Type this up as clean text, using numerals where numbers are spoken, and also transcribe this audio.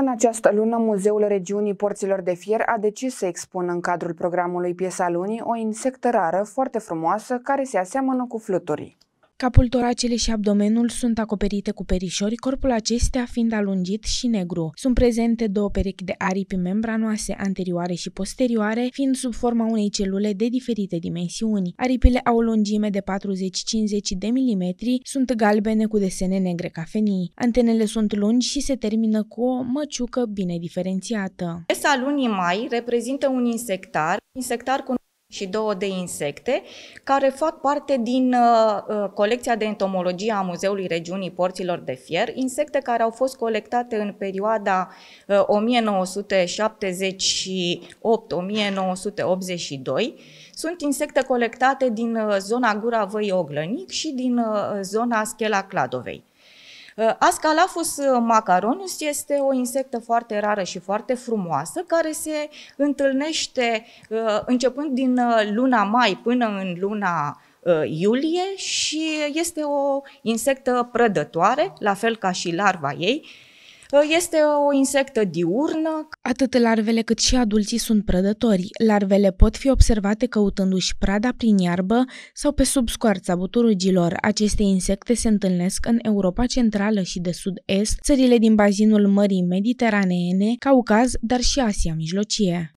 În această lună, Muzeul Regiunii Porților de Fier a decis să expună în cadrul programului Piesa Lunii o insectă rară, foarte frumoasă, care se aseamănă cu fluturii. Capul, toracele și abdomenul sunt acoperite cu perișori, corpul acestea fiind alungit și negru. Sunt prezente două perechi de aripi membranoase anterioare și posterioare, fiind sub forma unei celule de diferite dimensiuni. Aripile au o lungime de 40-50 de milimetri, sunt galbene cu desene negre cafenii. Antenele sunt lungi și se termină cu o măciucă bine diferențiată. Piesa lunii mai reprezintă un insectar cu și două de insecte care fac parte din colecția de entomologie a Muzeului Regiunii Porților de Fier, insecte care au fost colectate în perioada 1978-1982. Sunt insecte colectate din zona Gura Văii Oglănic și din zona Schela Cladovei. Ascalaphus macaronus este o insectă foarte rară și foarte frumoasă, care se întâlnește începând din luna mai până în luna iulie și este o insectă prădătoare, la fel ca și larva ei. Este o insectă diurnă. Atât larvele cât și adulții sunt prădători. Larvele pot fi observate căutându-și prada prin iarbă sau pe sub scoarța buturugilor. Aceste insecte se întâlnesc în Europa Centrală și de Sud-Est, țările din bazinul Mării Mediteraneene, Caucaz, dar și Asia Mijlocie.